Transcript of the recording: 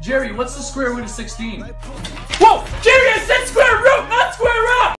Jerry, what's the square root of 16? Whoa!